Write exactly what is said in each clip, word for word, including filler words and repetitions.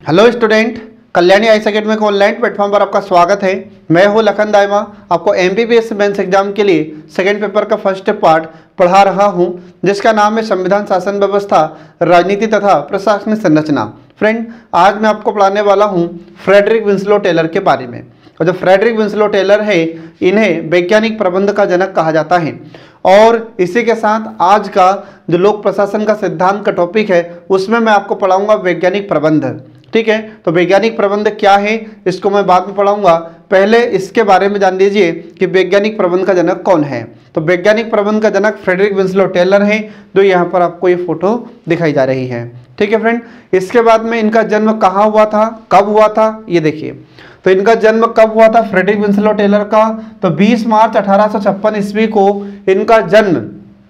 Hello student, Kalyani IAS academy के online platform पर आपका स्वागत है। मैं हूं लखन दाइमा, आपको एमबीबीएस मेंस एग्जाम के लिए सेकंड पेपर का फर्स्ट पार्ट पढ़ा रहा हूं, जिसका नाम है संविधान, शासन व्यवस्था, राजनीति तथा प्रशासनिक संरचना। फ्रेंड, आज मैं आपको पढ़ाने वाला हूं फ्रेडरिक विंसलो टेलर के बारे में। और जो फ्रेडरिक विंसलो टेलर है, इन्हें वैज्ञानिक प्रबंध का जनक कहा जाता है। और इसी के साथ आज का जो लोक प्रशासन का सिद्धांत का टॉपिक है, उसमें मैं आपको पढ़ाऊंगा वैज्ञानिक प्रबंध। ठीक है, तो वैज्ञानिक प्रबंध क्या है इसको मैं बाद में पढ़ाऊंगा। पहले इसके बारे में जान लीजिए कि वैज्ञानिक प्रबंध का जनक कौन है। तो वैज्ञानिक प्रबंध का जनक फ्रेडरिक विंसलो टेलर है, जो यहाँ पर आपको ये फोटो दिखाई जा रही है। ठीक है फ्रेंड, इसके बाद में इनका जन्म कहाँ हुआ था, कब हुआ था, ये देखिए। तो इनका जन्म कब हुआ था फ्रेडरिक विंसलो टेलर का? तो बीस मार्च अठारह सौ छप्पन ईस्वी को इनका जन्म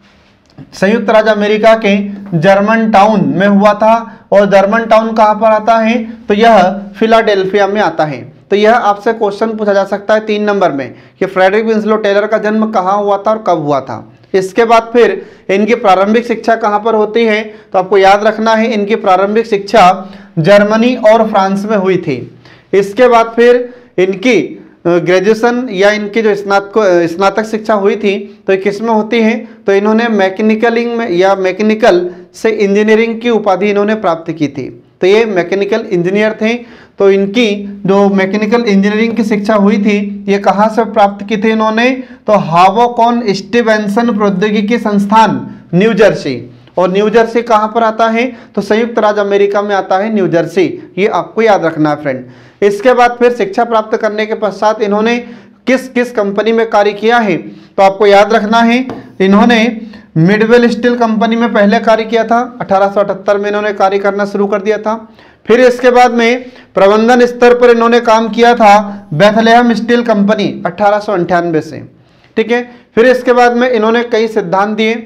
संयुक्त राज्य अमेरिका के जर्मन टाउन में हुआ था। और जर्मन टाउन कहाँ पर आता है? तो यह फिलाडेल्फिया में आता है। तो यह आपसे क्वेश्चन पूछा जा सकता है तीन नंबर में कि फ्रेडरिक विंसलो टेलर का जन्म कहाँ हुआ था और कब हुआ था। इसके बाद फिर इनकी प्रारंभिक शिक्षा कहाँ पर होती है? तो आपको याद रखना है, इनकी प्रारंभिक शिक्षा जर्मनी और फ्रांस में हुई थी। इसके बाद फिर इनकी ग्रेजुएशन या इनकी जो स्नातक स्नातक शिक्षा हुई थी, तो किस में होती है? तो इन्होंने मैकेनिकलिंग में या मैकेनिकल से इंजीनियरिंग की उपाधि इन्होंने प्राप्त की थी। तो ये मैकेनिकल इंजीनियर थे। तो इनकी जो मैकेनिकल इंजीनियरिंग की शिक्षा हुई थी, ये कहाँ से प्राप्त की थी इन्होंने? तो हावोकॉन स्टीवेंसन प्रौद्योगिकी संस्थान, न्यू जर्सी। और न्यू जर्सी कहाँ पर आता है? तो संयुक्त राज्य अमेरिका में आता है न्यू जर्सी। ये आपको याद रखना है फ्रेंड। इसके बाद फिर शिक्षा प्राप्त करने के पश्चात इन्होंने किस किस कंपनी में कार्य किया है? तो आपको याद रखना है, इन्होंने मिडवेल स्टील कंपनी में पहले कार्य किया था। अठारह सौ अठहत्तर में इन्होंने कार्य करना शुरू कर दिया था। फिर इसके बाद में प्रबंधन स्तर पर इन्होंने काम किया था बेथलेहम स्टील कंपनी अठारह सौ अंठानवे से। ठीक है, फिर इसके बाद में इन्होंने कई सिद्धांत दिए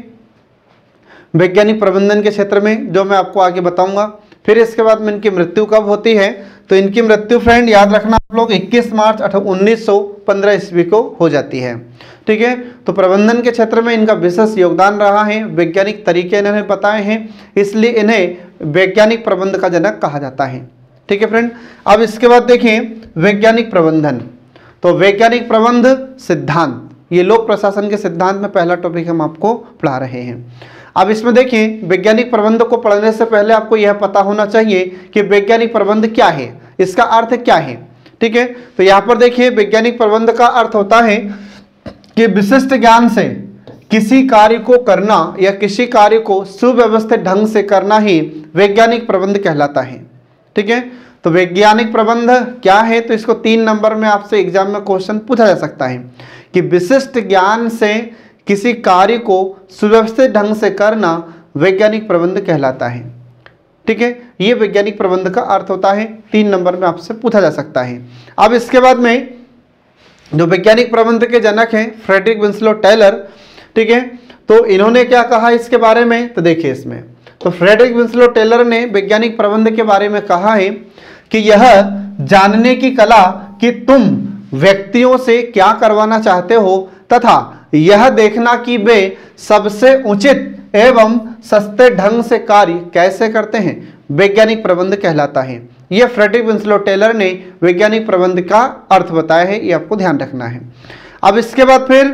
वैज्ञानिक प्रबंधन के क्षेत्र में, जो मैं आपको आगे बताऊंगा। फिर इसके बाद में इनकी मृत्यु कब होती है? तो इनकी मृत्यु फ्रेंड याद रखना आप लोग इक्कीस मार्च उन्नीस सौ पंद्रह ईस्वी को हो जाती है। ठीक है, तो प्रबंधन के क्षेत्र में इनका विशेष योगदान रहा है, वैज्ञानिक तरीके इन्होंने बताए हैं, इसलिए इन्हें वैज्ञानिक प्रबंध का जनक कहा जाता है। ठीक है फ्रेंड, अब इसके बाद देखिए वैज्ञानिक प्रबंधन। तो वैज्ञानिक प्रबंध सिद्धांत, ये लोक प्रशासन के सिद्धांत में पहला टॉपिक हम आपको पढ़ा रहे हैं। अब इसमें देखिए, वैज्ञानिक प्रबंध को पढ़ने से पहले आपको यह पता होना चाहिए कि वैज्ञानिक प्रबंध क्या है, इसका अर्थ क्या है। ठीक है, तो यहाँ पर देखिए वैज्ञानिक प्रबंध का अर्थ होता है कि विशिष्ट ज्ञान से किसी कार्य को करना या किसी कार्य को सुव्यवस्थित ढंग से करना ही वैज्ञानिक प्रबंध कहलाता है। ठीक है, तो वैज्ञानिक प्रबंध क्या है? तो इसको तीन नंबर में आपसे एग्जाम में क्वेश्चन पूछा जा सकता है कि विशिष्ट ज्ञान से किसी कार्य को सुव्यवस्थित ढंग से करना वैज्ञानिक प्रबंध कहलाता है। ठीक है, ये वैज्ञानिक प्रबंध का अर्थ होता है, तीन नंबर में आपसे पूछा जा सकता है। अब इसके बाद में जो वैज्ञानिक प्रबंध के जनक हैं फ्रेडरिक विंसलो टेलर, ठीक है, तो इन्होंने क्या कहा इसके बारे में? तो देखिए इसमें, तो फ्रेडरिक विंसलो टेलर ने वैज्ञानिक प्रबंध के बारे में कहा है कि यह जानने की कला कि तुम व्यक्तियों से क्या करवाना चाहते हो तथा यह देखना कि वे सबसे उचित एवं सस्ते ढंग से कार्य कैसे करते हैं, वैज्ञानिक प्रबंध कहलाता है। यह फ्रेडरिक विंसलो टेलर ने वैज्ञानिक प्रबंध का अर्थ बताया है, ये आपको ध्यान रखना है। अब इसके बाद फिर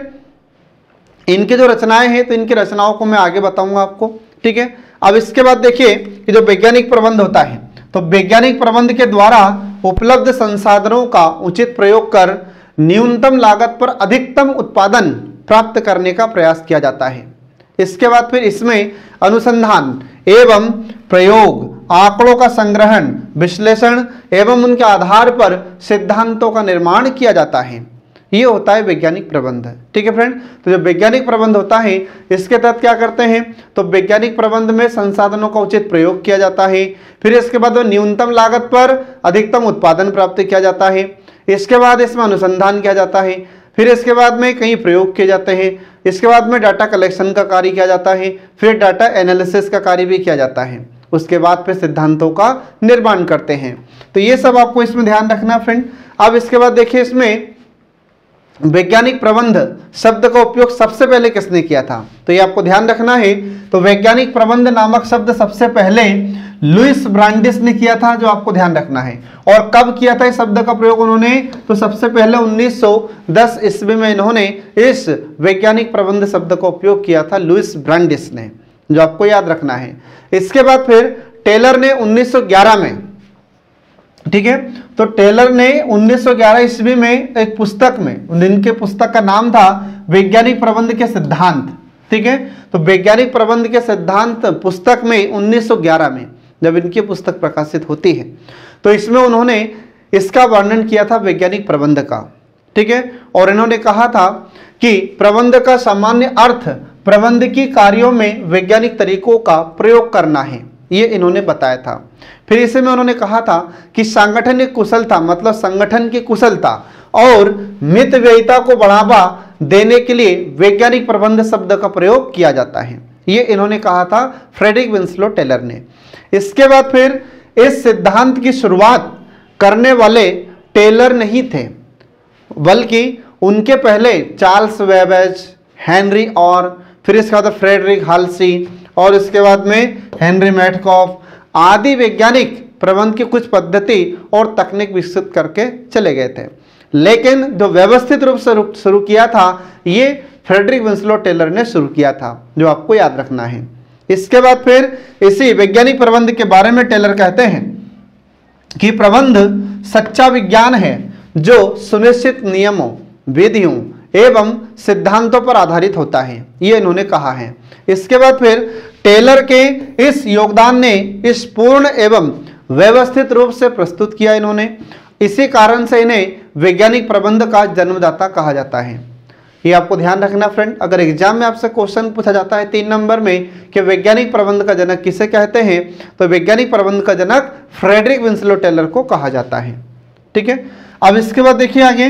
इनकी जो रचनाएं हैं, तो इनकी रचनाओं को मैं आगे बताऊंगा आपको। ठीक है, अब इसके बाद देखिए कि जो वैज्ञानिक प्रबंध होता है, तो वैज्ञानिक प्रबंध के द्वारा उपलब्ध संसाधनों का उचित प्रयोग कर न्यूनतम लागत पर अधिकतम उत्पादन प्राप्त करने का प्रयास किया जाता है। इसके बाद फिर इसमें अनुसंधान एवं प्रयोग, आंकड़ों का संग्रहण, विश्लेषण एवं उनके आधार पर सिद्धांतों का निर्माण किया जाता है। ये होता है वैज्ञानिक प्रबंध। ठीक है फ्रेंड, तो जो वैज्ञानिक प्रबंध होता है, इसके तहत क्या करते हैं? तो वैज्ञानिक प्रबंध में संसाधनों का उचित प्रयोग किया जाता है। फिर इसके बाद न्यूनतम लागत पर अधिकतम उत्पादन प्राप्त किया जाता है। इसके बाद इसमें अनुसंधान किया जाता है। फिर इसके बाद में कई प्रयोग किए जाते हैं। इसके बाद में डाटा कलेक्शन का कार्य किया जाता है। फिर डाटा एनालिसिस का कार्य भी किया जाता है। उसके बाद फिर सिद्धांतों का निर्माण करते हैं। तो ये सब आपको इसमें ध्यान रखना फ्रेंड। अब इसके बाद देखिए इसमें वैज्ञानिक प्रबंध शब्द का उपयोग सबसे पहले किसने किया था? तो ये आपको ध्यान रखना है। तो वैज्ञानिक प्रबंध नामक शब्द सबसे पहले लुइस ब्रांडिस ने किया था, जो आपको ध्यान रखना है। और कब किया था इस शब्द का प्रयोग उन्होंने? तो सबसे पहले उन्नीस सौ दस ईस्वी में इन्होंने इस वैज्ञानिक प्रबंध शब्द का उपयोग किया था, लुइस ब्रांडिस ने, जो आपको याद रखना है। इसके बाद फिर टेलर ने उन्नीस सौ ग्यारह में, ठीक है, तो टेलर ने उन्नीस सौ ग्यारह ईस्वी में एक पुस्तक में, उनके पुस्तक का नाम था वैज्ञानिक प्रबंध के सिद्धांत, ठीक है, तो वैज्ञानिक प्रबंध के सिद्धांत पुस्तक में उन्नीस सौ ग्यारह में जब इनकी पुस्तक प्रकाशित होती है, तो इसमें उन्होंने इसका वर्णन किया था वैज्ञानिक प्रबंध का, ठीक है, और इन्होंने कहा था कि प्रबंध का सामान्य अर्थ प्रबंध की कार्यों में वैज्ञानिक तरीकों का प्रयोग करना है, ये इन्होंने बताया था। फिर इसे में उन्होंने कहा था कि सांगठनिक कुशलता मतलब संगठन की कुशलता और मितव्ययिता को बढ़ावा देने के लिए वैज्ञानिक प्रबंध शब्द का प्रयोग किया जाता है, ये इन्होंने कहा था फ्रेडरिक विंस्लो टेलर ने। इसके बाद फिर इस सिद्धांत की शुरुआत करने वाले टेलर नहीं थे, बल्कि उनके पहले चार्ल्स वेबेज, हेनरी और फिर इसके बाद फ्रेडरिक हाल्सी और इसके बाद में हेनरी मैटकॉफ आदि वैज्ञानिक प्रबंध की कुछ पद्धति और तकनीक विकसित करके चले गए थे, लेकिन जो व्यवस्थित रूप से शुरू किया था ये फ्रेडरिक विंस्लो टेलर ने शुरू किया था, जो आपको याद रखना है। इसके बाद फिर इसी वैज्ञानिक प्रबंध के बारे में टेलर कहते हैं कि प्रबंध सच्चा विज्ञान है जो सुनिश्चित नियमों, विधियों एवं सिद्धांतों पर आधारित होता है, ये इन्होंने कहा है। इसके बाद फिर टेलर के इस योगदान ने इस पूर्ण एवं व्यवस्थित रूप से प्रस्तुत किया इन्होंने, इसी कारण से इन्हें वैज्ञानिक प्रबंध का जन्मदाता कहा जाता है। ये आपको ध्यान रखना फ्रेंड, अगर एग्जाम में आपसे क्वेश्चन पूछा जाता है तीन नंबर में कि वैज्ञानिक प्रबंध का जनक किसे कहते हैं, तो वैज्ञानिक प्रबंध का जनक फ्रेडरिक विंस्लो टेलर को कहा जाता है, ठीक है। अब इसके बाद देखिए आगे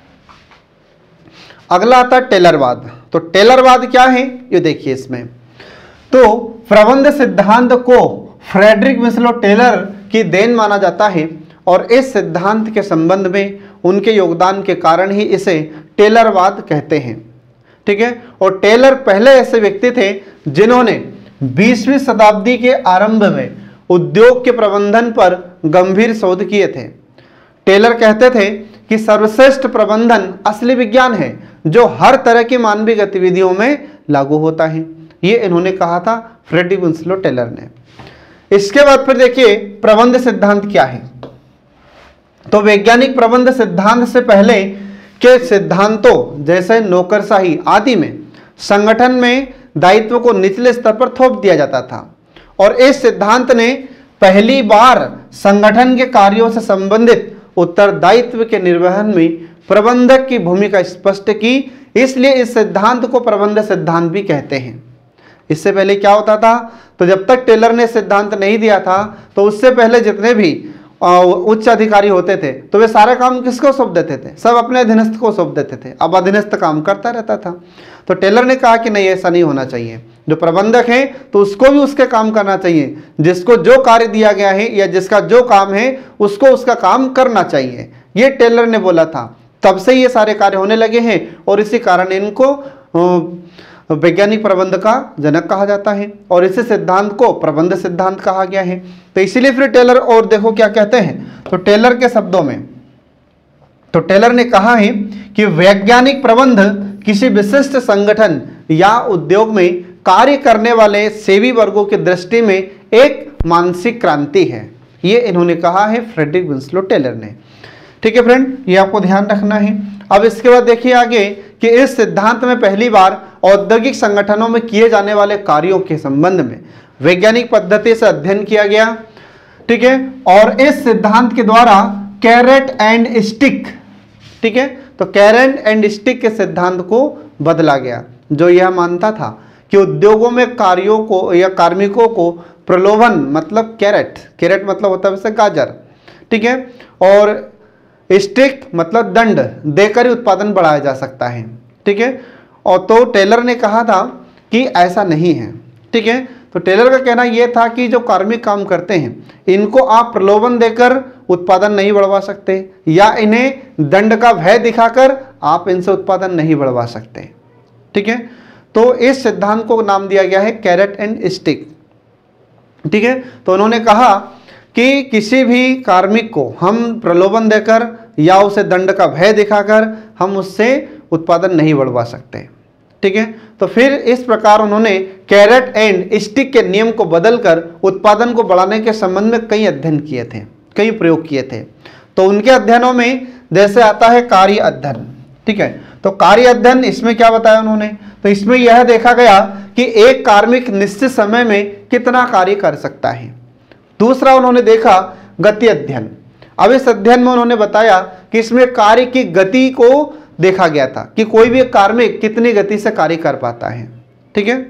अगला आता है टेलरवाद। तो टेलरवाद क्या है ये देखिए इसमें, तो प्रबंध सिद्धांत को फ्रेडरिक विंस्लो टेलर की देन माना जाता है और इस सिद्धांत के संबंध में उनके योगदान के कारण ही इसे टेलरवाद कहते हैं, ठीक है। और टेलर पहले ऐसे व्यक्ति थे जिन्होंने बीसवीं शताब्दी के आरंभ में उद्योग के प्रबंधन पर गंभीर शोध किए थे। टेलर कहते थे कि सर्वश्रेष्ठ प्रबंधन असली विज्ञान है जो हर तरह की मानवीय गतिविधियों में लागू होता है, ये इन्होंने कहा था फ्रेडरिक विंस्लो टेलर ने। इसके बाद फिर देखिए प्रबंध सिद्धांत क्या है। तो वैज्ञानिक प्रबंध सिद्धांत से पहले के सिद्धांतों जैसे नौकरशाही आदि में संगठन में दायित्व को निचले स्तर पर थोप दिया जाता था और इस सिद्धांत ने पहली बार संगठन के कार्यों से संबंधित उत्तरदायित्व के निर्वहन में प्रबंधक की भूमिका स्पष्ट की, इसलिए इस सिद्धांत को प्रबंध सिद्धांत भी कहते हैं। इससे पहले क्या होता था, तो जब तक टेलर ने सिद्धांत नहीं दिया था तो उससे पहले जितने भी उच्च अधिकारी होते थे तो वे सारा काम किसको सौंप देते थे, सब अपने अधीनस्थ को सौंप देते थे। अब अधीनस्थ काम करता रहता था, तो टेलर ने कहा कि नहीं ऐसा नहीं होना चाहिए, जो प्रबंधक है तो उसको भी उसके काम करना चाहिए, जिसको जो कार्य दिया गया है या जिसका जो काम है उसको उसका काम करना चाहिए, ये टेलर ने बोला था। तब से ये सारे कार्य होने लगे हैं और इसी कारण इनको वैज्ञानिक प्रबंध का जनक कहा जाता है और इसी सिद्धांत को प्रबंध सिद्धांत कहा गया है। तो इसीलिए फिर टेलर और देखो क्या कहते हैं, तो टेलर के शब्दों में, तो टेलर ने कहा है कि वैज्ञानिक प्रबंध किसी विशिष्ट संगठन या उद्योग में कार्य करने वाले सेवी वर्गों की दृष्टि में एक मानसिक क्रांति है, ये इन्होंने कहा है फ्रेडरिक विंस्लो टेलर ने, ठीक है फ्रेंड, ये आपको ध्यान रखना है। अब इसके बाद देखिए आगे कि इस सिद्धांत में पहली बार औद्योगिक संगठनों में किए जाने वाले कार्यों के संबंध में वैज्ञानिक पद्धति से अध्ययन किया गया, ठीक है, और इस सिद्धांत के द्वारा कैरेट एंड स्टिक, ठीक है, तो कैरेट एंड स्टिक के सिद्धांत को बदला गया, जो यह मानता था कि उद्योगों में कार्यों को या कार्मिकों को प्रलोभन मतलब कैरेट, कैरेट मतलब होता है वैसे गाजर, ठीक है, और स्टिक मतलब दंड देकर ही उत्पादन बढ़ाया जा सकता है, ठीक है। और तो टेलर ने कहा था कि ऐसा नहीं है, ठीक है। तो टेलर का कहना यह था कि जो कार्मिक काम करते हैं इनको आप प्रलोभन देकर उत्पादन नहीं बढ़वा सकते या इन्हें दंड का भय दिखाकर आप इनसे उत्पादन नहीं बढ़वा सकते, ठीक है। तो इस सिद्धांत को नाम दिया गया है कैरेट एंड स्टिक। ठीक है। तो उन्होंने कहा कि किसी भी कार्मिक को हम प्रलोभन देकर या उसे दंड का भय दिखाकर हम उससे उत्पादन नहीं बढ़वा सकते, ठीक है। तो फिर इस प्रकार उन्होंने कैरेट एंड स्टिक के नियम को बदलकर उत्पादन को बढ़ाने के संबंध में कई अध्ययन किए थे, कई प्रयोग किए थे। तो उनके अध्ययनों में जैसे आता है कार्य अध्ययन, ठीक है। तो कार्य अध्ययन इसमें क्या बताया उन्होंने, तो इसमें यह देखा गया कि एक कार्मिक निश्चित समय में कितना कार्य कर सकता है। दूसरा उन्होंने देखा गति अध्ययन। अब इस अध्ययन में उन्होंने बताया कि इसमें कार्य की गति को देखा गया था कि कोई भी कार्मिक कितनी गति से कार्य कर पाता है, ठीक है।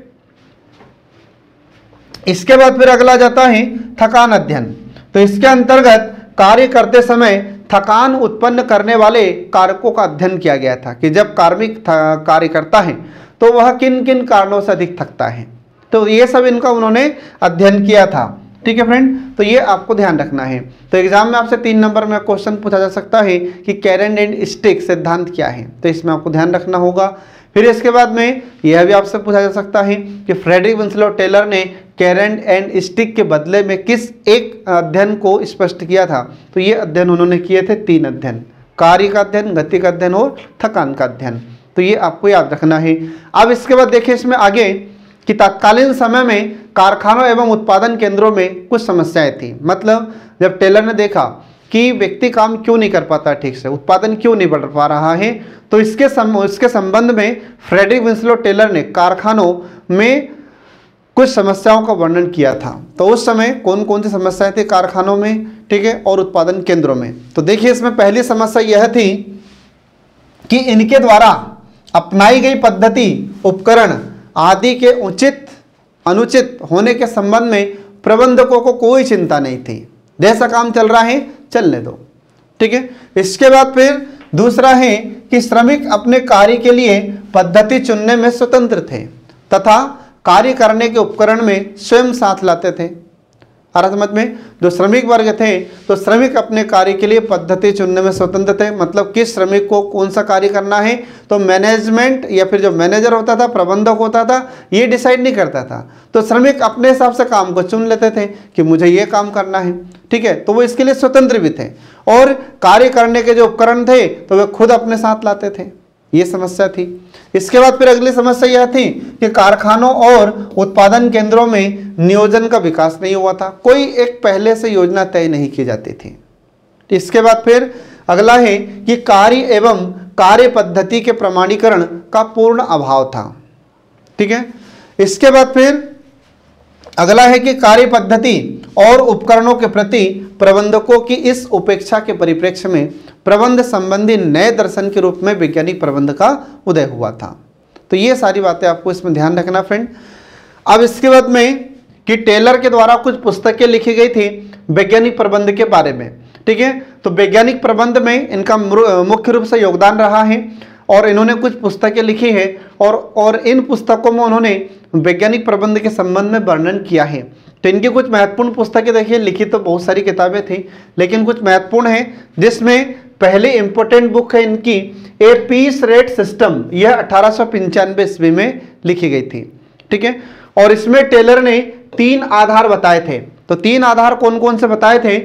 इसके बाद फिर अगला जाता है थकान अध्ययन। तो इसके अंतर्गत कार्य करते समय थकान उत्पन्न करने वाले कारकों का अध्ययन किया गया था कि जब कार्मिक कार्य करता है तो वह किन किन कारणों से अधिक थकता है। तो ये सब इनका उन्होंने अध्ययन किया था, ठीक है फ्रेंड। तो ये आपको ध्यान रखना है। तो एग्जाम में आपसे तीन नंबर में क्वेश्चन पूछा जा सकता है कि कैरेट एंड स्टिक सिद्धांत क्या है, तो इसमें आपको ध्यान रखना होगा। फिर इसके बाद में यह भी आपसे पूछा जा सकता है कि फ्रेडरिक विंसलो टेलर ने कैरेट एंड स्टिक के बदले में किस एक अध्ययन को स्पष्ट किया था। तो ये अध्ययन उन्होंने किए थे तीन अध्ययन, कार्य का अध्ययन, गति का अध्ययन और थकान का अध्ययन। तो ये आपको याद रखना है। अब इसके बाद देखिए इसमें आगे कि तत्कालीन समय में कारखानों एवं उत्पादन केंद्रों में कुछ समस्याएं थी। मतलब जब टेलर ने देखा कि व्यक्ति काम क्यों नहीं कर पाता ठीक से, उत्पादन क्यों नहीं बढ़ पा रहा है, तो इसके सम, इसके संबंध में फ्रेडरिक विंसलो टेलर ने कारखानों में कुछ समस्याओं का वर्णन किया था। तो उस समय कौन कौन सी समस्याएं थी कारखानों में, ठीक है, और उत्पादन केंद्रों में। तो देखिए इसमें पहली समस्या यह थी कि इनके द्वारा अपनाई गई पद्धति, उपकरण आदि के उचित अनुचित होने के संबंध में प्रबंधकों को कोई चिंता नहीं थी। जैसा काम चल रहा है चलने दो, ठीक है। इसके बाद फिर दूसरा है कि श्रमिक अपने कार्य के लिए पद्धति चुनने में स्वतंत्र थे तथा कार्य करने के उपकरण में स्वयं साथ लाते थे। अर्थ समझ में, जो श्रमिक वर्ग थे तो श्रमिक अपने कार्य के लिए पद्धति चुनने में स्वतंत्र थे। मतलब किस श्रमिक को कौन सा कार्य करना है तो मैनेजमेंट या फिर जो मैनेजर होता था, प्रबंधक होता था, ये डिसाइड नहीं करता था। तो श्रमिक अपने हिसाब से काम को चुन लेते थे कि मुझे ये काम करना है, ठीक है। तो वो इसके लिए स्वतंत्र भी थे और कार्य करने के जो उपकरण थे तो वे खुद अपने साथ लाते थे। ये समस्या थी। इसके बाद फिर अगली समस्या यह थी कि कारखानों और उत्पादन केंद्रों में नियोजन का विकास नहीं हुआ था, कोई एक पहले से योजना तय नहीं की जाती थी। इसके बाद फिर अगला है कि कार्य एवं कार्य पद्धति के प्रमाणीकरण का पूर्ण अभाव था, ठीक है। इसके बाद फिर अगला है कि कार्य पद्धति और उपकरणों के प्रति प्रबंधकों की इस उपेक्षा के परिप्रेक्ष्य में प्रबंध संबंधी नए दर्शन के रूप में वैज्ञानिक प्रबंध का उदय हुआ था। तो ये सारी बातें आपको इसमें ध्यान रखना फ्रेंड। अब इसके बाद में कि टेलर के द्वारा कुछ पुस्तकें लिखी गई थी वैज्ञानिक प्रबंध के बारे में, ठीक है। तो वैज्ञानिक प्रबंध में इनका मुख्य रूप से योगदान रहा है और इन्होंने कुछ पुस्तकें लिखी है और और इन पुस्तकों में उन्होंने वैज्ञानिक प्रबंध के संबंध में वर्णन किया है। तो इनकी कुछ महत्वपूर्ण पुस्तकें देखिए, लिखी तो बहुत सारी किताबें थी लेकिन कुछ महत्वपूर्ण हैं, जिसमें पहली इंपॉर्टेंट बुक है इनकी ए पीस रेट सिस्टम। यह अठारह सौ पंचानवे ईस्वी में लिखी गई थी, ठीक है। और इसमें टेलर ने तीन आधार बताए थे। तो तीन आधार कौन कौन से बताए थे।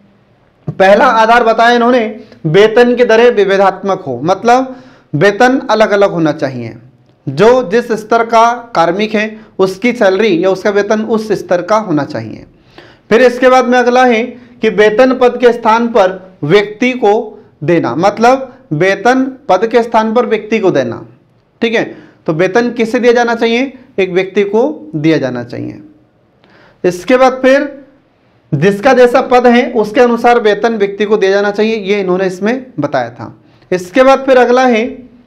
पहला आधार बताया इन्होंने वेतन की दरें विभेदात्मक हो, मतलब वेतन अलग अलग होना चाहिए। जो जिस स्तर का कार्मिक है उसकी सैलरी या उसका वेतन उस स्तर का होना चाहिए। फिर इसके बाद में अगला है कि वेतन पद के स्थान पर व्यक्ति को देना, मतलब वेतन पद के स्थान पर व्यक्ति को देना, ठीक है। तो वेतन किसे दिया जाना चाहिए, एक व्यक्ति को दिया जाना चाहिए। इसके बाद फिर जिसका जैसा पद है उसके अनुसार वेतन व्यक्ति को दिया जाना चाहिए, ये इन्होंने इसमें बताया था। इसके बाद फिर अगला है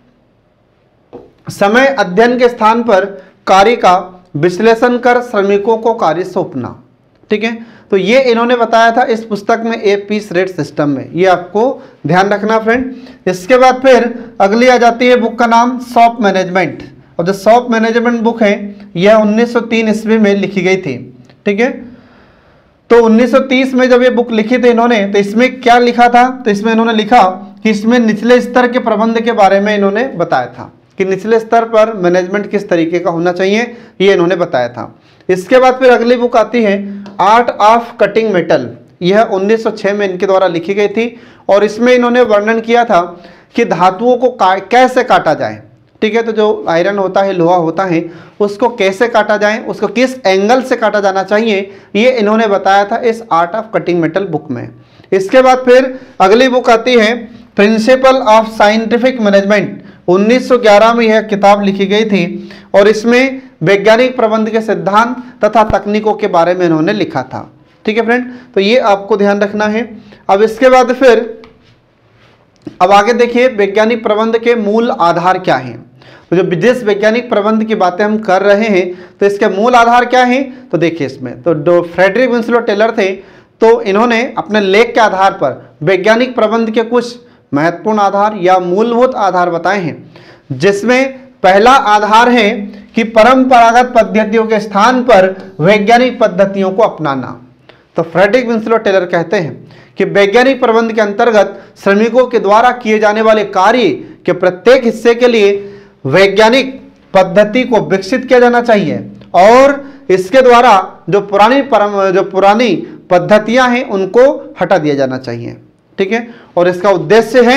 समय अध्ययन के स्थान पर कार्य का विश्लेषण कर श्रमिकों को कार्य सौंपना, ठीक है। तो ये इन्होंने बताया था इस पुस्तक में ए पीस रेट सिस्टम में, ये आपको ध्यान रखना फ्रेंड। इसके बाद फिर अगली आ जाती है बुक का नाम शॉप मैनेजमेंट। और जो शॉप मैनेजमेंट बुक है यह उन्नीस सौ तीन ईस्वी में लिखी गई थी, ठीक है। तो उन्नीस सौ तीस में जब ये बुक लिखी थी इन्होंने, तो इसमें क्या लिखा था, तो इसमें इन्होंने लिखा कि इसमें निचले स्तर के प्रबंध के बारे में इन्होंने बताया था कि निचले स्तर पर मैनेजमेंट किस तरीके का होना चाहिए, ये इन्होंने बताया था। इसके बाद फिर अगली बुक आती है आर्ट ऑफ कटिंग मेटल। यह उन्नीस सौ छह में इनके द्वारा लिखी गई थी और इसमें इन्होंने वर्णन किया था कि धातुओं को का, कैसे काटा जाए। ठीक है, तो जो आयरन होता है, लोहा होता है, उसको कैसे काटा जाए, उसको किस एंगल से काटा जाना चाहिए, ये इन्होंने बताया था इस art of cutting metal book में। इसके बाद फिर अगली बुक आती है प्रिंसिपल ऑफ साइंटिफिक मैनेजमेंट। उन्नीस सौ ग्यारह में यह किताब लिखी गई थी और इसमें वैज्ञानिक प्रबंध के सिद्धांत तथा तकनीकों के बारे में इन्होंने लिखा था। ठीक है फ्रेंड, तो ये आपको ध्यान रखना है। अब इसके बाद फिर अब आगे देखिए वैज्ञानिक प्रबंध के मूल आधार क्या हैं। तो जो जिस वैज्ञानिक प्रबंध की बातें हम कर रहे हैं तो इसके मूल आधार क्या हैं, तो देखिए इसमें तो जो फ्रेडरिक विंसलो टेलर थे तो इन्होंने अपने लेख के आधार पर वैज्ञानिक प्रबंध के कुछ महत्वपूर्ण आधार या मूलभूत आधार बताए हैं, जिसमें पहला आधार है कि परंपरागत पद्धतियों के स्थान पर वैज्ञानिक पद्धतियों को अपनाना। तो फ्रेडरिक विंसलो टेलर कहते हैं कि वैज्ञानिक प्रबंध के अंतर्गत श्रमिकों के द्वारा किए जाने वाले कार्य के प्रत्येक हिस्से के लिए वैज्ञानिक पद्धति को विकसित किया जाना चाहिए और इसके द्वारा जो पुरानी परम जो पुरानी पद्धतियां हैं उनको हटा दिया जाना चाहिए। ठीक है, और इसका उद्देश्य है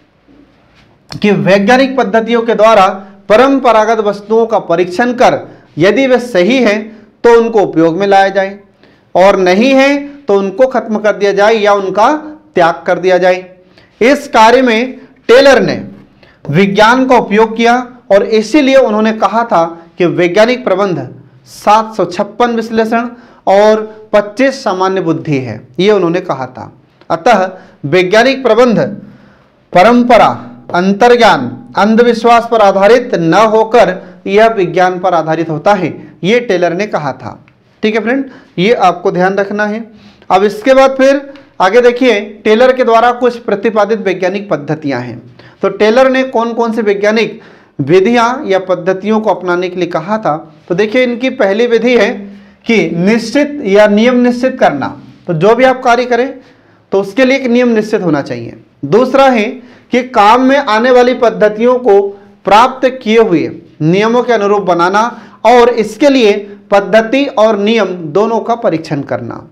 कि वैज्ञानिक पद्धतियों के द्वारा परंपरागत वस्तुओं का परीक्षण कर यदि वे सही हैं तो उनको उपयोग में लाया जाए और नहीं है तो उनको खत्म कर दिया जाए या उनका त्याग कर दिया जाए। इस कार्य में टेलर ने विज्ञान का उपयोग किया और इसीलिए उन्होंने कहा था कि वैज्ञानिक प्रबंध सात सौ छप्पन विश्लेषण और पच्चीस सामान्य बुद्धि है, ये उन्होंने कहा था। अतः वैज्ञानिक प्रबंध परंपरा, अंतर्ज्ञान, अंधविश्वास पर आधारित न होकर यह विज्ञान पर आधारित होता है, ये टेलर ने कहा था। ठीक है फ्रेंड, ये आपको ध्यान रखना है। अब इसके बाद फिर आगे देखिए टेलर के द्वारा कुछ प्रतिपादित वैज्ञानिक पद्धतियां हैं। तो टेलर ने कौन कौन सी वैज्ञानिक विधियां या पद्धतियों को अपनाने के लिए कहा था, तो देखिए इनकी पहली विधि है कि निश्चित या नियम निश्चित करना। तो जो भी आप कार्य करें तो उसके लिए एक नियम निश्चित होना चाहिए। दूसरा है कि काम में आने वाली पद्धतियों को प्राप्त किए हुए नियमों के अनुरूप बनाना और इसके लिए पद्धति और नियम दोनों का परीक्षण करना।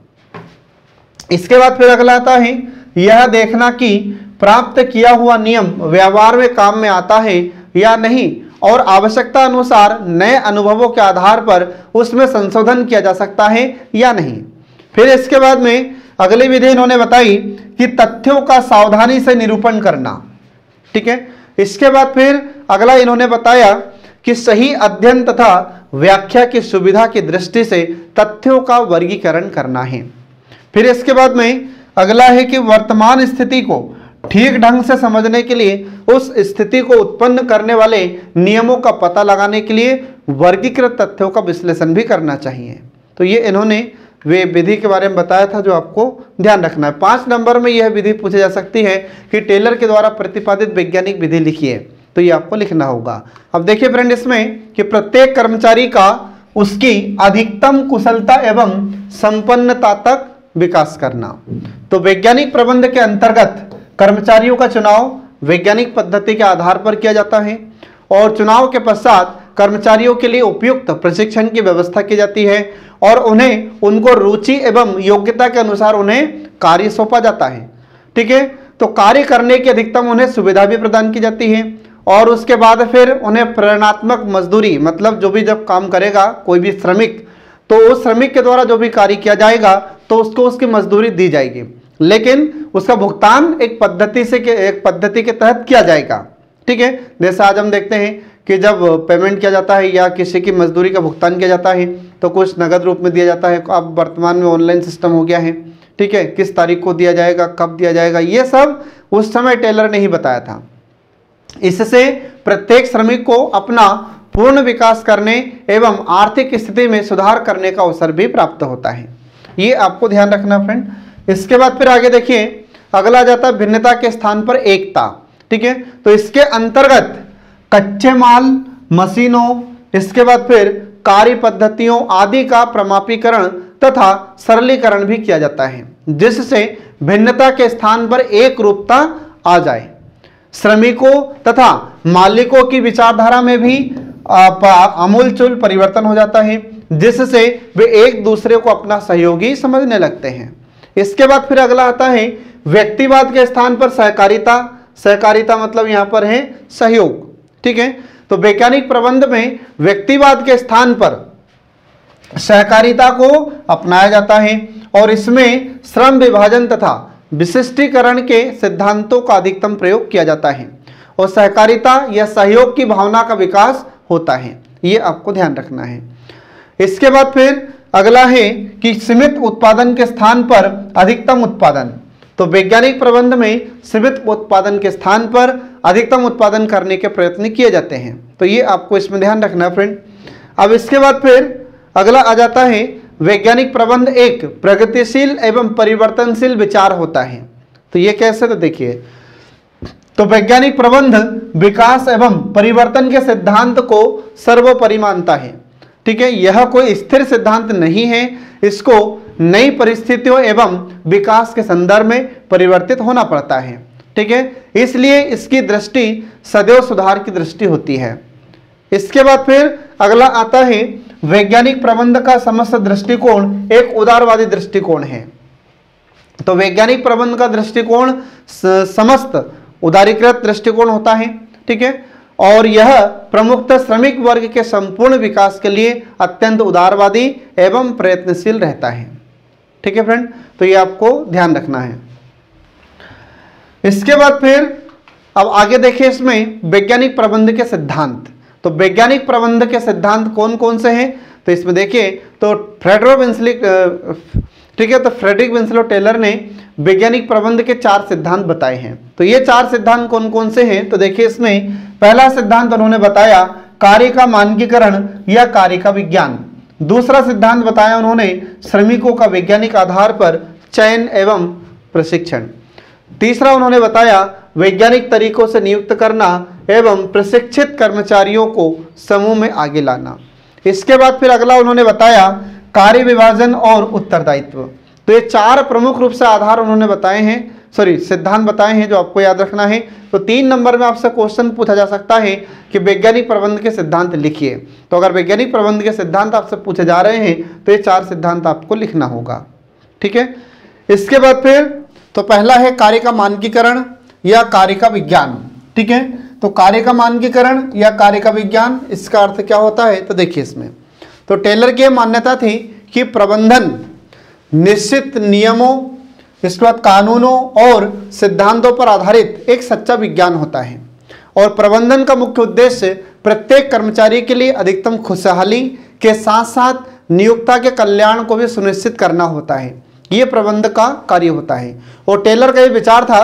इसके बाद फिर अगला आता है यह देखना कि प्राप्त किया हुआ नियम व्यवहार में काम में आता है या नहीं और आवश्यकता अनुसार नए अनुभवों के आधार पर उसमें संशोधन किया जा सकता है या नहीं। फिर इसके बाद में अगली विधि इन्होंने बताई कि तथ्यों का सावधानी से निरूपण करना। ठीक है, इसके बाद फिर अगला इन्होंने बताया कि सही अध्ययन तथा व्याख्या की सुविधा की दृष्टि से तथ्यों का वर्गीकरण करना है। फिर इसके बाद में अगला है कि वर्तमान स्थिति को ठीक ढंग से समझने के लिए उस स्थिति को उत्पन्न करने वाले नियमों का पता लगाने के लिए वर्गीकृत तथ्यों का विश्लेषण भी करना चाहिए। तो ये इन्होंने वे विधि के बारे में बताया था जो आपको ध्यान रखना है। पाँच नंबर में यह विधि पूछी जा सकती है कि टेलर के द्वारा प्रतिपादित वैज्ञानिक विधि लिखिए, तो ये आपको लिखना होगा। अब देखिए फ्रेंड इसमें कि प्रत्येक कर्मचारी का उसकी अधिकतम कुशलता एवं संपन्नता तक विकास करना। तो वैज्ञानिक प्रबंध के अंतर्गत कर्मचारियों का चुनाव वैज्ञानिक पद्धति के आधार पर किया जाता है और चुनाव के पश्चात कर्मचारियों के लिए उपयुक्त प्रशिक्षण की व्यवस्था की जाती है और उन्हें उनको रुचि एवं योग्यता के अनुसार उन्हें कार्य सौंपा जाता है। ठीक है, तो कार्य करने की अधिकतम उन्हें सुविधा भी प्रदान की जाती है और उसके बाद फिर उन्हें प्रेरणात्मक मजदूरी, मतलब जो भी जब काम करेगा कोई भी श्रमिक तो उस श्रमिक के द्वारा जो भी कार्य किया जाएगा तो उसको उसकी मजदूरी दी जाएगी, लेकिन उसका भुगतान एक पद्धति से एक पद्धति के तहत किया जाएगा। ठीक है, जैसे आज हम देखते हैं कि जब पेमेंट किया जाता है या किसी की मजदूरी का भुगतान किया जाता है तो कुछ नगद रूप में दिया जाता है। अब वर्तमान में ऑनलाइन सिस्टम हो गया है। ठीक है, किस तारीख को दिया जाएगा, कब दिया जाएगा, ये सब उस समय टेलर ने ही बताया था। इससे प्रत्येक श्रमिक को अपना पूर्ण विकास करने एवं आर्थिक स्थिति में सुधार करने का अवसर भी प्राप्त होता है। ये आपको ध्यान रखना फ्रेंड। इसके बाद फिर आगे देखिए अगला जाता है भिन्नता के स्थान पर एकता। ठीक है, तो इसके अंतर्गत कच्चे माल, मशीनों, इसके बाद फिर कार्य पद्धतियों आदि का प्रमापीकरण तथा सरलीकरण भी किया जाता है, जिससे भिन्नता के स्थान पर एक रूपता आ जाए। श्रमिकों तथा मालिकों की विचारधारा में भी आमूलचूल परिवर्तन हो जाता है। जिससे वे एक दूसरे को अपना सहयोगी समझने लगते हैं। इसके बाद फिर अगला आता है व्यक्तिवाद के स्थान पर सहकारिता। सहकारिता मतलब यहां पर है सहयोग, ठीक है। तो वैज्ञानिक प्रबंध में व्यक्तिवाद के स्थान पर सहकारिता को अपनाया जाता है और इसमें श्रम विभाजन तथा विशिष्टीकरण के सिद्धांतों का अधिकतम प्रयोग किया जाता है और सहकारिता या सहयोग की भावना का विकास होता है। ये आपको ध्यान रखना है। इसके बाद फिर अगला है कि सीमित उत्पादन के स्थान पर अधिकतम उत्पादन। तो वैज्ञानिक प्रबंध में सीमित उत्पादन के स्थान पर अधिकतम उत्पादन करने के प्रयत्न किए जाते हैं। तो ये आपको इसमें ध्यान रखना है फ्रेंड। अब इसके बाद फिर अगला आ जाता है वैज्ञानिक प्रबंध एक प्रगतिशील एवं परिवर्तनशील विचार होता है। तो ये कैसे, तो देखिए, तो वैज्ञानिक प्रबंध विकास एवं परिवर्तन के सिद्धांत को सर्वोपरि मानता है, ठीक है। यह कोई स्थिर सिद्धांत नहीं है, इसको नई परिस्थितियों एवं विकास के संदर्भ में परिवर्तित होना पड़ता है, ठीक है। इसलिए इसकी दृष्टि सदैव सुधार की दृष्टि होती है। इसके बाद फिर अगला आता है वैज्ञानिक प्रबंध का समस्त दृष्टिकोण एक उदारवादी दृष्टिकोण है। तो वैज्ञानिक प्रबंध का दृष्टिकोण समस्त उदारीकृत दृष्टिकोण होता है, ठीक है। और यह प्रमुखतः श्रमिक वर्ग के संपूर्ण विकास के लिए अत्यंत उदारवादी एवं प्रयत्नशील रहता है, ठीक है फ्रेंड। तो ये आपको ध्यान रखना है। इसके बाद फिर अब आगे देखिए इसमें वैज्ञानिक प्रबंध के सिद्धांत। तो वैज्ञानिक प्रबंध के सिद्धांत कौन कौन से हैं, तो इसमें देखिए तो फ्रेडरिक विंसली, ठीक है, तो फ्रेडरिक विंसलो टेलर ने वैज्ञानिक प्रबंध के चार सिद्धांत बताए हैं। तो ये चार सिद्धांत कौन कौन से हैं, तो देखिए इसमें पहला सिद्धांत उन्होंने बताया कार्य का मानकीकरण या कार्य का विज्ञान। दूसरा सिद्धांत बताया उन्होंने श्रमिकों का वैज्ञानिक आधार पर चयन एवं प्रशिक्षण। तीसरा उन्होंने बताया वैज्ञानिक तरीकों से नियुक्त करना एवं प्रशिक्षित कर्मचारियों को समूह में आगे लाना। इसके बाद फिर अगला उन्होंने बताया कार्य विभाजन और उत्तरदायित्व। तो ये चार प्रमुख रूप से आधार उन्होंने बताए हैं, सॉरी सिद्धांत बताए हैं जो आपको याद रखना है। तो तीन नंबर में आपसे क्वेश्चन पूछा जा सकता है कि वैज्ञानिक प्रबंध के सिद्धांत लिखिए। तो अगर वैज्ञानिक प्रबंध के सिद्धांत आपसे पूछे जा रहे हैं तो ये चार सिद्धांत आपको लिखना होगा, ठीक है। इसके बाद फिर तो पहला है कार्य का मानकीकरण या कार्य का विज्ञान, ठीक है। तो कार्य का मानकीकरण या कार्य का विज्ञान, इसका अर्थ क्या होता है, तो देखिए इसमें तो टेलर की मान्यता थी कि प्रबंधन निश्चित नियमों, इसके बाद कानूनों और सिद्धांतों पर आधारित एक सच्चा विज्ञान होता है और प्रबंधन का मुख्य उद्देश्य प्रत्येक कर्मचारी के लिए अधिकतम खुशहाली के साथ साथ नियोक्ता के कल्याण को भी सुनिश्चित करना होता है। ये प्रबंध का कार्य होता है। और टेलर का ये विचार था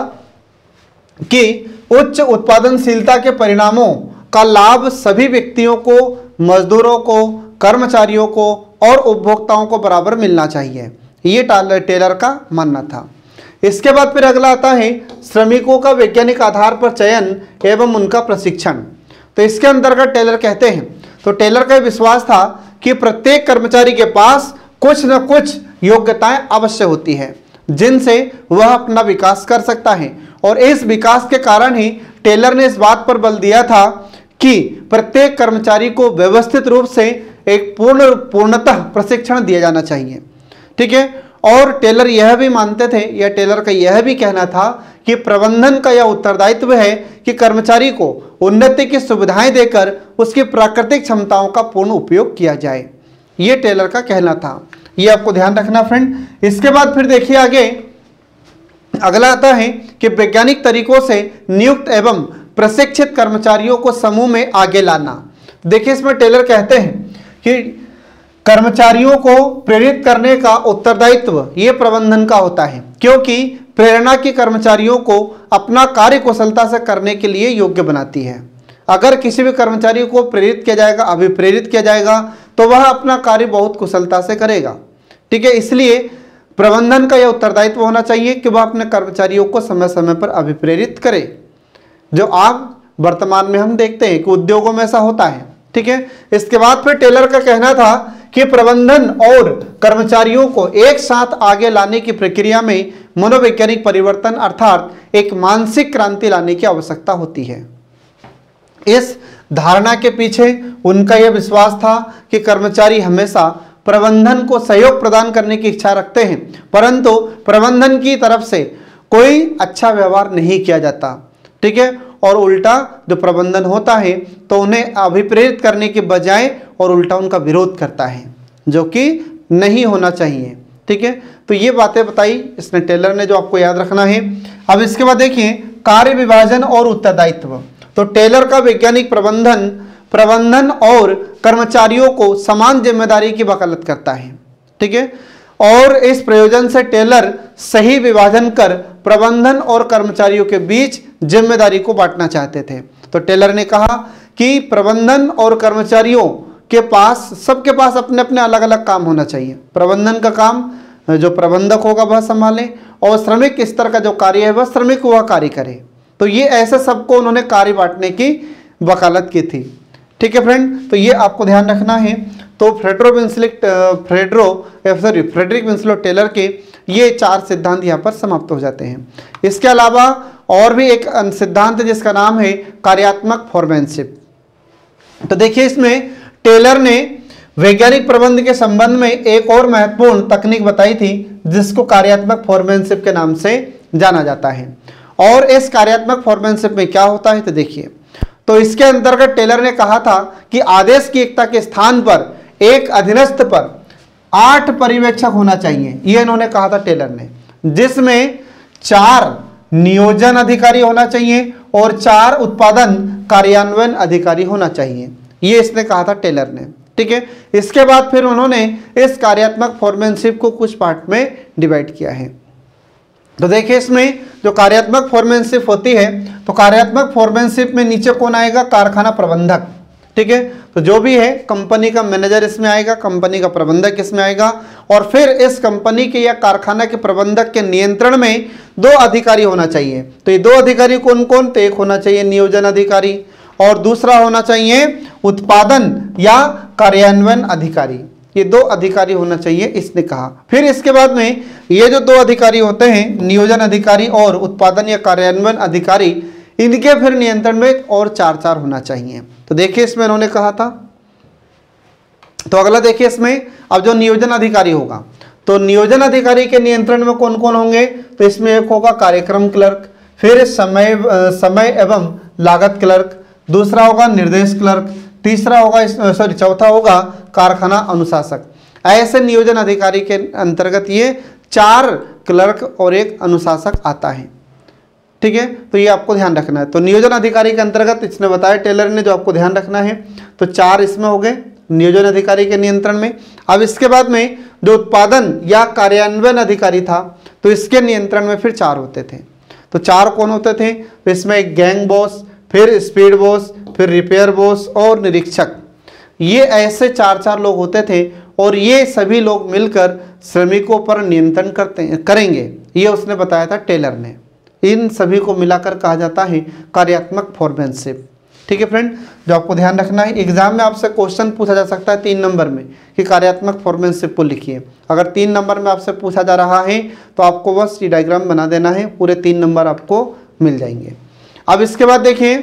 कि उच्च उत्पादनशीलता के परिणामों का लाभ सभी व्यक्तियों को, मजदूरों को, कर्मचारियों को और उपभोक्ताओं को बराबर मिलना चाहिए। ये टेलर का मानना था। इसके बाद फिर अगला आता है श्रमिकों का वैज्ञानिक आधार पर चयन एवं उनका प्रशिक्षण। तो इसके अंतर्गत टेलर कहते हैं, तो टेलर का विश्वास था कि प्रत्येक कर्मचारी के पास कुछ न कुछ योग्यताएं अवश्य होती है जिनसे वह अपना विकास कर सकता है। और इस विकास के कारण ही टेलर ने इस बात पर बल दिया था कि प्रत्येक कर्मचारी को व्यवस्थित रूप से एक पूर्ण पूर्णतः प्रशिक्षण दिया जाना चाहिए, ठीक है। और टेलर यह भी मानते थे, या टेलर का यह भी कहना था कि प्रबंधन का यह उत्तरदायित्व है कि कर्मचारी को उन्नति की सुविधाएं देकर उसकी प्राकृतिक क्षमताओं का पूर्ण उपयोग किया जाए। यह टेलर का कहना था। ये आपको ध्यान रखना फ्रेंड। इसके बाद फिर देखिए आगे अगला आता है कि वैज्ञानिक तरीकों से नियुक्त एवं प्रशिक्षित कर्मचारियों को समूह में आगे लाना। देखिए इसमें टेलर कहते हैं कि कर्मचारियों को प्रेरित करने का उत्तरदायित्व ये प्रबंधन का होता है, क्योंकि प्रेरणा की कर्मचारियों को अपना कार्य कुशलता से करने के लिए योग्य बनाती है। अगर किसी भी कर्मचारी को प्रेरित किया जाएगा, अभिप्रेरित किया जाएगा, तो वह अपना कार्य बहुत कुशलता से करेगा, ठीक है। इसलिए प्रबंधन का यह उत्तरदायित्व होना चाहिए कि वह अपने कर्मचारियों को समय समय पर अभिप्रेरित करे, जो आप वर्तमान में हम देखते हैं कि उद्योगों में ऐसा होता है, ठीक है। इसके बाद फिर टेलर का कहना था कि प्रबंधन और कर्मचारियों को एक साथ आगे लाने की प्रक्रिया में मनोवैज्ञानिक परिवर्तन अर्थात एक मानसिक क्रांति लाने की आवश्यकता होती है। इस धारणा के पीछे उनका यह विश्वास था कि कर्मचारी हमेशा प्रबंधन को सहयोग प्रदान करने की इच्छा रखते हैं, परंतु प्रबंधन की तरफ से कोई अच्छा व्यवहार नहीं किया जाता। ठीक है, और उल्टा जो प्रबंधन होता है तो उन्हें अभिप्रेरित करने के बजाय और उल्टा उनका विरोध करता है, जो कि नहीं होना चाहिए। ठीक है, तो ये बातें बताई इसने टेलर ने, जो आपको याद रखना है। अब इसके बाद देखिए कार्य विभाजन और उत्तरदायित्व। तो टेलर का वैज्ञानिक प्रबंधन प्रबंधन और कर्मचारियों को समान जिम्मेदारी की वकालत करता है। ठीक है, और इस प्रयोजन से टेलर सही विभाजन कर प्रबंधन और कर्मचारियों के बीच जिम्मेदारी को बांटना चाहते थे। तो टेलर ने कहा कि प्रबंधन और कर्मचारियों के पास सबके पास अपने अपने अलग अलग काम होना चाहिए। प्रबंधन का काम जो प्रबंधक होगा वह संभाले, और श्रमिक स्तर का जो कार्य है वह श्रमिक वह कार्य करे। तो ये ऐसे सबको उन्होंने कार्य बांटने की वकालत की थी। ठीक है फ्रेंड, तो ये आपको ध्यान रखना है। तो फ्रेडरो विंसलिक फ्रेडरो सॉरी फ्रेडरिक विंसलो टेलर के ये चार सिद्धांत यहाँ पर समाप्त हो जाते हैं। इसके अलावा और भी एक सिद्धांत है जिसका नाम है कार्यात्मक फोरमैनशिप। तो देखिए इसमें टेलर ने वैज्ञानिक प्रबंध के संबंध में एक और महत्वपूर्ण तकनीक बताई थी जिसको कार्यात्मक फोरमैनशिप के नाम से जाना जाता है। और इस कार्यात्मक फोरमैनशिप में क्या होता है तो देखिए, तो इसके अंतर्गत टेलर ने कहा था कि आदेश की एकता के स्थान पर एक अधीनस्थ पर आठ पर्यवेक्षक होना चाहिए। ये इन्होंने कहा था टेलर ने, जिसमें चार नियोजन अधिकारी होना चाहिए और चार उत्पादन कार्यान्वयन अधिकारी होना चाहिए। ये इसने कहा था टेलर ने। ठीक है, इसके बाद फिर उन्होंने इस कार्यात्मक फोरमैनशिप को कुछ पार्ट में डिवाइड किया है। तो देखिए इसमें जो कार्यात्मक फोरमैनशिप होती है, तो कार्यात्मक फोरमैनशिप में नीचे कौन आएगा, कारखाना प्रबंधक। ठीक है, तो जो भी है कंपनी का मैनेजर इसमें आएगा, कंपनी का प्रबंधक इसमें आएगा, और फिर इस कंपनी के या कारखाना के प्रबंधक के नियंत्रण में दो अधिकारी होना चाहिए। तो ये दो अधिकारी कौन कौन, तो एक होना चाहिए नियोजन अधिकारी और दूसरा होना चाहिए उत्पादन या कार्यान्वयन अधिकारी। ये दो अधिकारी होना चाहिए इसने कहा। फिर इसके बाद में ये जो दो अधिकारी होते हैं, नियोजन अधिकारी और उत्पादन या कार्यान्वयन अधिकारी, इनके फिर नियंत्रण में और चार चार होना चाहिए। तो देखिए इसमें इन्होंने कहा था। तो अगला देखिए इसमें, अब जो नियोजन अधिकारी होगा, तो नियोजन अधिकारी के नियंत्रण में कौन कौन होंगे, तो इसमें एक होगा कार्यक्रम क्लर्क, फिर समय समय एवं लागत क्लर्क, दूसरा होगा निर्देश क्लर्क, तीसरा होगा सॉरी चौथा होगा कारखाना अनुशासक। ऐसे नियोजन अधिकारी के अंतर्गत ये चार क्लर्क और एक अनुशासक आता है। ठीक है, तो ये आपको ध्यान रखना है। तो नियोजन अधिकारी के अंतर्गत इसने बताया टेलर ने, जो आपको ध्यान रखना है, तो चार इसमें हो गए नियोजन अधिकारी के नियंत्रण में। अब इसके बाद में जो उत्पादन या कार्यान्वयन अधिकारी था, तो इसके नियंत्रण में फिर चार होते थे। तो चार कौन होते थे, तो इसमें एक गैंग बॉस, फिर स्पीड बॉस, फिर रिपेयर बॉस और निरीक्षक। ये ऐसे चार चार लोग होते थे, और ये सभी लोग मिलकर श्रमिकों पर नियंत्रण करते करेंगे, ये उसने बताया था टेलर ने। इन सभी को मिलाकर कहा जाता है कार्यात्मक फोरमैनशिप। ठीक है फ्रेंड, जो आपको ध्यान रखना है, एग्जाम में आपसे क्वेश्चन पूछा जा सकता है तीन नंबर में कि कार्यात्मक फोरमैनशिप को लिखिए। अगर तीन नंबर में आपसे पूछा जा रहा है तो आपको बस ये डायग्राम बना देना है, पूरे तीन नंबर आपको मिल जाएंगे। अब इसके बाद देखिए,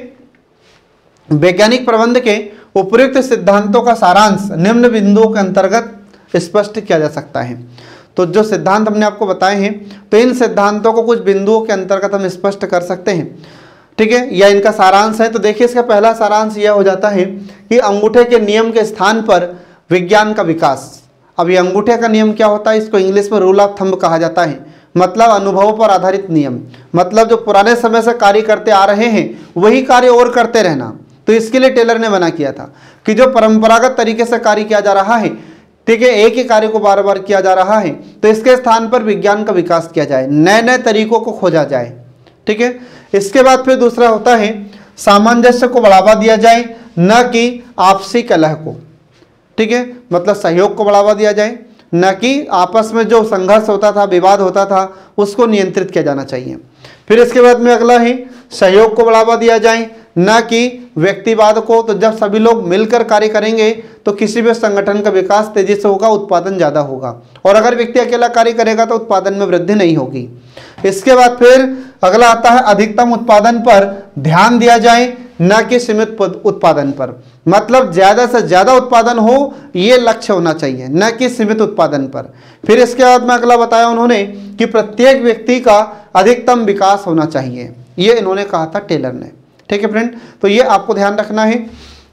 वैज्ञानिक प्रबंध के उपयुक्त सिद्धांतों का सारांश निम्न बिंदुओं के अंतर्गत स्पष्ट किया जा सकता है। तो जो सिद्धांत हमने आपको बताए हैं, तो इन सिद्धांतों को कुछ बिंदुओं के अंतर्गत हम स्पष्ट कर सकते हैं। ठीक है, या इनका सारांश है। तो देखिए इसका पहला सारांश यह हो जाता है कि अंगूठे के नियम के स्थान पर विज्ञान का विकास। अब ये अंगूठे का नियम क्या होता है, इसको इंग्लिश में रूल ऑफ थंब कहा जाता है, मतलब अनुभवों पर आधारित नियम। मतलब जो पुराने समय से कार्य करते आ रहे हैं वही कार्य और करते रहना। तो इसके लिए टेलर ने मना किया था कि जो परंपरागत तरीके से कार्य किया जा रहा है, ठीक है, एक ही कार्य को बार बार किया जा रहा है, तो इसके स्थान पर विज्ञान का विकास किया जाए, नए नए तरीकों को खोजा जाए। ठीक है, इसके बाद फिर दूसरा होता है सामंजस्य को बढ़ावा दिया जाए, न कि आपसी कलह को। ठीक है, मतलब सहयोग को बढ़ावा दिया जाए, न कि आपस में जो संघर्ष होता था, विवाद होता था, उसको नियंत्रित किया जाना चाहिए। फिर इसके बाद में अगला है सहयोग को बढ़ावा दिया जाए, न कि व्यक्तिवाद को। तो जब सभी लोग मिलकर कार्य करेंगे तो किसी भी संगठन का विकास तेजी से होगा, उत्पादन ज़्यादा होगा, और अगर व्यक्ति अकेला कार्य करेगा तो उत्पादन में वृद्धि नहीं होगी। इसके बाद फिर अगला आता है अधिकतम उत्पादन पर ध्यान दिया जाए, न कि सीमित उत्पादन पर। मतलब ज्यादा से ज्यादा उत्पादन हो ये लक्ष्य होना चाहिए, न कि सीमित उत्पादन पर। फिर इसके बाद में अगला बताया उन्होंने कि प्रत्येक व्यक्ति का अधिकतम विकास होना चाहिए, ये इन्होंने कहा था टेलर ने। ठीक है फ्रेंड, तो ये आपको ध्यान रखना है।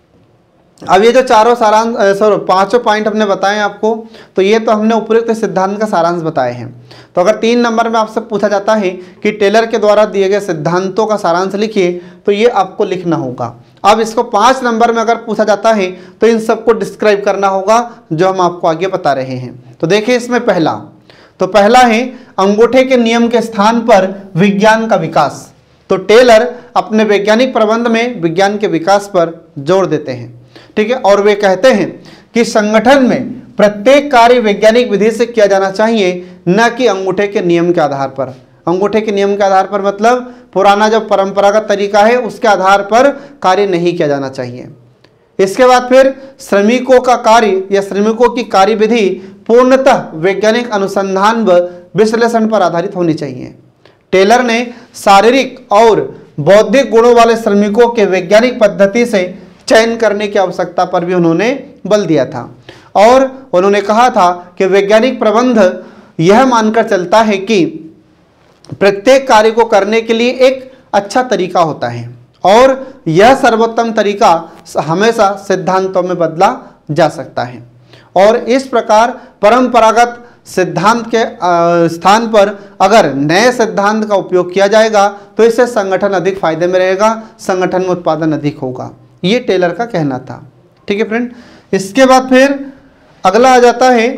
अब ये जो चारों सारांश सॉरी पांचों पॉइंट हमने बताए आपको, तो ये तो हमने उपयुक्त सिद्धांत का सारांश बताए हैं। तो अगर तीन नंबर में आपसे पूछा जाता है कि टेलर के द्वारा दिए गए सिद्धांतों का सारांश लिखिए, तो ये आपको लिखना होगा। अब इसको पाँच नंबर में अगर पूछा जाता है तो इन सबको डिस्क्राइब करना होगा, जो हम आपको आगे बता रहे हैं। तो देखिए इसमें पहला तो पहला है अंगूठे के नियम के स्थान पर विज्ञान का विकास। तो टेलर अपने वैज्ञानिक प्रबंध में विज्ञान के विकास पर जोर देते हैं। ठीक है, और वे कहते हैं कि संगठन में प्रत्येक कार्य वैज्ञानिक विधि से किया जाना चाहिए, न कि अंगूठे के नियम के आधार पर। अंगूठे के नियम के आधार पर मतलब पुराना जो परंपरागत तरीका है उसके आधार पर कार्य नहीं किया जाना चाहिए। इसके बाद फिर श्रमिकों का कार्य या श्रमिकों की कार्य विधि पूर्णतः वैज्ञानिक अनुसंधान व विश्लेषण पर आधारित होनी चाहिए। टेलर ने शारीरिक और बौद्धिक गुणों वाले श्रमिकों के वैज्ञानिक पद्धति से चयन करने की आवश्यकता पर भी उन्होंने बल दिया था, और उन्होंने कहा था कि वैज्ञानिक प्रबंध यह मानकर चलता है कि प्रत्येक कार्य को करने के लिए एक अच्छा तरीका होता है, और यह सर्वोत्तम तरीका हमेशा सिद्धांतों में बदला जा सकता है। और इस प्रकार परंपरागत सिद्धांत के स्थान पर अगर नए सिद्धांत का उपयोग किया जाएगा तो इससे संगठन अधिक फायदे में रहेगा, संगठन में उत्पादन अधिक होगा, ये टेलर का कहना था। ठीक है फ्रेंड, इसके बाद फिर अगला आ जाता है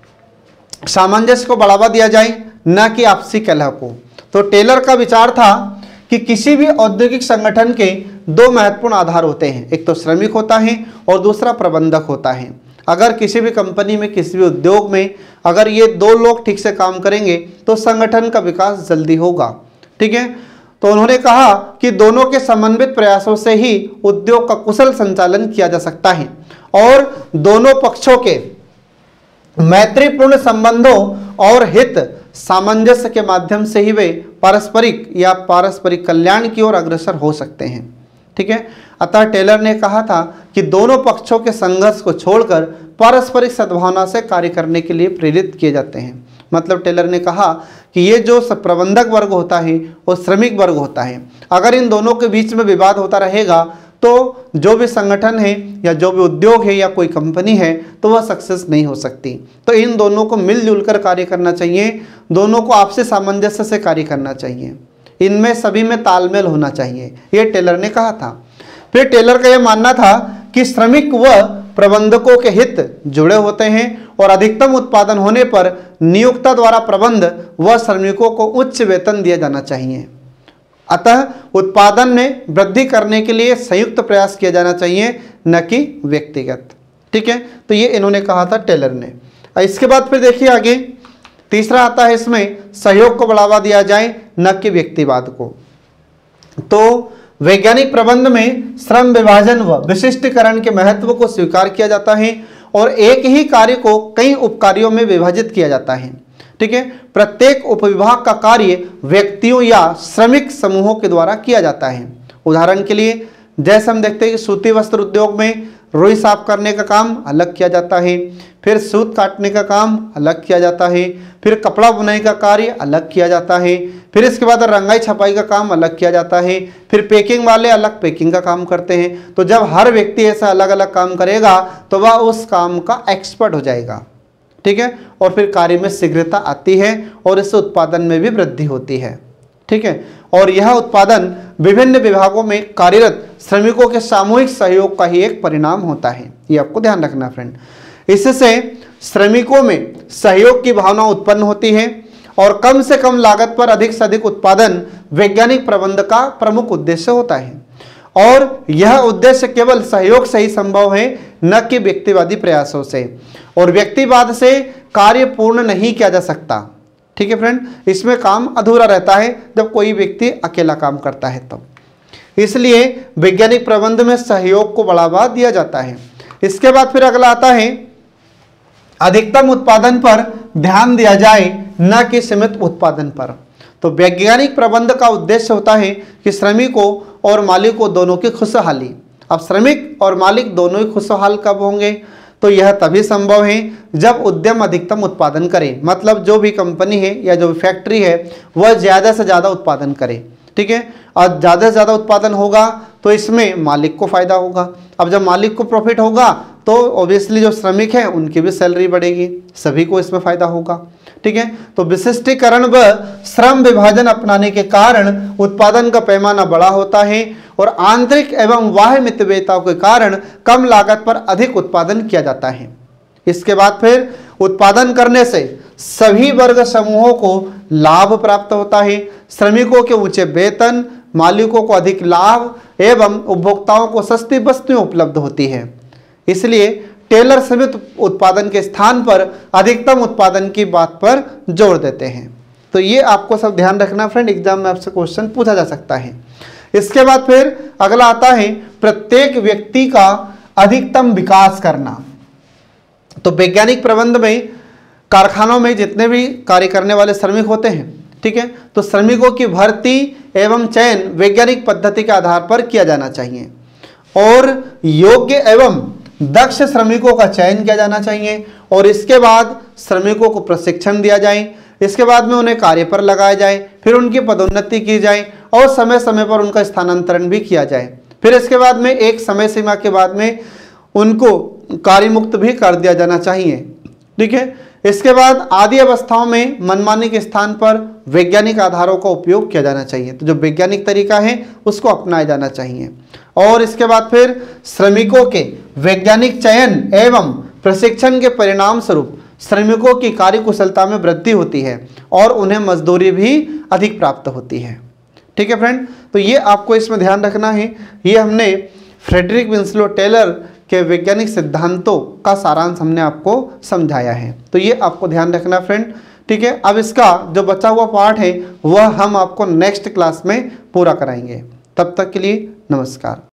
सामंजस्य को बढ़ावा दिया जाए, न कि आपसी कलह को। तो टेलर का विचार था कि किसी भी औद्योगिक संगठन के दो महत्वपूर्ण आधार होते हैं, एक तो श्रमिक होता है और दूसरा प्रबंधक होता है। अगर किसी भी कंपनी में, किसी भी उद्योग में अगर ये दो लोग ठीक से काम करेंगे तो संगठन का विकास जल्दी होगा। ठीक है, तो उन्होंने कहा कि दोनों के समन्वित प्रयासों से ही उद्योग का कुशल संचालन किया जा सकता है, और दोनों पक्षों के मैत्रीपूर्ण संबंधों और हित सामंजस्य के माध्यम से ही वे पारस्परिक या पारस्परिक कल्याण की ओर अग्रसर हो सकते हैं। ठीक है, अतः टेलर ने कहा था कि दोनों पक्षों के संघर्ष को छोड़कर पारस्परिक सद्भावना से कार्य करने के लिए प्रेरित किए जाते हैं। मतलब टेलर ने कहा कि ये जो प्रबंधक वर्ग होता है और श्रमिक वर्ग होता है, अगर इन दोनों के बीच में विवाद होता रहेगा तो जो भी संगठन है या जो भी उद्योग है या कोई कंपनी है तो वह सक्सेस नहीं हो सकती। तो इन दोनों को मिलजुल कर कार्य करना चाहिए, दोनों को आपसी सामंजस्य से कार्य करना चाहिए, इनमें सभी में तालमेल होना चाहिए, ये टेलर ने कहा था। फिर टेलर का यह मानना था कि श्रमिक व प्रबंधकों के हित जुड़े होते हैं और अधिकतम उत्पादन होने पर नियोक्ता द्वारा प्रबंध व श्रमिकों को उच्च वेतन दिया जाना चाहिए। अतः उत्पादन में वृद्धि करने के लिए संयुक्त प्रयास किया जाना चाहिए, न कि व्यक्तिगत। ठीक है, तो ये इन्होंने कहा था टेलर ने। इसके बाद फिर देखिए आगे तीसरा आता है इसमें सहयोग को बढ़ावा दिया जाए, न कि व्यक्तिवाद को। तो वैज्ञानिक प्रबंध में श्रम विभाजन व विशिष्टीकरण के महत्व को स्वीकार किया जाता है और एक ही कार्य को कई उपकार्यों में विभाजित किया जाता है। ठीक है, प्रत्येक उपविभाग का कार्य व्यक्तियों या श्रमिक समूहों के द्वारा किया जाता है। उदाहरण के लिए जैसे हम देखते हैं कि सूती वस्त्र उद्योग में रुई साफ करने का काम अलग किया जाता है, फिर सूत काटने का काम अलग किया जाता है, फिर कपड़ा बुनाई का कार्य अलग किया जाता है, फिर इसके बाद रंगाई छपाई का काम अलग किया जाता है, फिर पैकिंग वाले अलग पैकिंग का काम करते हैं। तो जब हर व्यक्ति ऐसा अलग अलग काम करेगा तो वह उस काम का एक्सपर्ट हो जाएगा। ठीक है, और फिर कार्य में शीघ्रता आती है और इससे उत्पादन में भी वृद्धि होती है। ठीक है, और यह उत्पादन विभिन्न विभागों में कार्यरत श्रमिकों के सामूहिक सहयोग का ही एक परिणाम होता है, ये आपको ध्यान रखना फ्रेंड। इससे श्रमिकों में सहयोग की भावना उत्पन्न होती है और कम से कम लागत पर अधिक से अधिक उत्पादन वैज्ञानिक प्रबंध का प्रमुख उद्देश्य होता है, और यह उद्देश्य केवल सहयोग से ही संभव है, न कि व्यक्तिवादी प्रयासों से। और व्यक्तिवाद से कार्य पूर्ण नहीं किया जा सकता। ठीक है फ्रेंड, इसमें काम अधूरा रहता है जब कोई व्यक्ति अकेला काम करता है तब। इसलिए वैज्ञानिक प्रबंध में सहयोग को बढ़ावा दिया जाता है। इसके बाद फिर अगला आता है अधिकतम उत्पादन पर ध्यान दिया जाए, न कि सीमित उत्पादन पर। तो वैज्ञानिक प्रबंध का उद्देश्य होता है कि श्रमिकों और मालिकों दोनों की खुशहाली। अब श्रमिक और मालिक दोनों ही खुशहाल कब होंगे? तो यह तभी संभव है जब उद्यम अधिकतम उत्पादन करे, मतलब जो भी कंपनी है या जो भी फैक्ट्री है वह ज़्यादा से ज़्यादा उत्पादन करे, ठीक है। और ज़्यादा से ज़्यादा उत्पादन होगा तो इसमें मालिक को फायदा होगा। अब जब मालिक को प्रॉफिट होगा तो ऑब्वियसली जो श्रमिक हैं उनकी भी सैलरी बढ़ेगी, सभी को इसमें फायदा होगा, ठीक है। तो विशिष्टीकरण व श्रम विभाजन अपनाने के कारण उत्पादन का पैमाना बड़ा होता है और आंतरिक एवं बाह्य मितव्ययिताओं के कारण कम लागत पर अधिक उत्पादन किया जाता है। इसके बाद फिर उत्पादन करने से सभी वर्ग समूहों को लाभ प्राप्त होता है। श्रमिकों के ऊंचे वेतन, मालिकों को अधिक लाभ एवं उपभोक्ताओं को सस्ती वस्तुएं उपलब्ध होती है। इसलिए टेलर सीमित उत्पादन के स्थान पर अधिकतम उत्पादन की बात पर जोर देते हैं। तो ये आपको सब ध्यान रखना फ्रेंड, एग्जाम में आपसे क्वेश्चन पूछा जा सकता है। इसके बाद फिर अगला आता है प्रत्येक व्यक्ति का अधिकतम विकास करना। तो वैज्ञानिक प्रबंध में कारखानों में जितने भी कार्य करने वाले श्रमिक होते हैं, ठीक है, तो श्रमिकों की भर्ती एवं चयन वैज्ञानिक पद्धति के आधार पर किया जाना चाहिए और योग्य एवं दक्ष श्रमिकों का चयन किया जाना चाहिए और इसके बाद श्रमिकों को प्रशिक्षण दिया जाए। इसके बाद में उन्हें कार्य पर लगाया जाए, फिर उनकी पदोन्नति की जाए और समय समय पर उनका स्थानांतरण भी किया जाए। फिर इसके बाद में एक समय सीमा के बाद में उनको कार्य मुक्त भी कर दिया जाना चाहिए, ठीक है। इसके बाद आदि अवस्थाओं में मनमानी के स्थान पर वैज्ञानिक आधारों का उपयोग किया जाना चाहिए। तो जो वैज्ञानिक तरीका है उसको अपनाया जाना चाहिए। और इसके बाद फिर श्रमिकों के वैज्ञानिक चयन एवं प्रशिक्षण के परिणाम स्वरूप श्रमिकों की कार्यकुशलता में वृद्धि होती है और उन्हें मजदूरी भी अधिक प्राप्त होती है, ठीक है फ्रेंड। तो ये आपको इसमें ध्यान रखना है। ये हमने फ्रेडरिक विंस्लो टेलर के वैज्ञानिक सिद्धांतों का सारांश हमने आपको समझाया है। तो ये आपको ध्यान रखना फ्रेंड, ठीक है। अब इसका जो बचा हुआ पार्ट है वह हम आपको नेक्स्ट क्लास में पूरा कराएंगे। तब तक के लिए नमस्कार।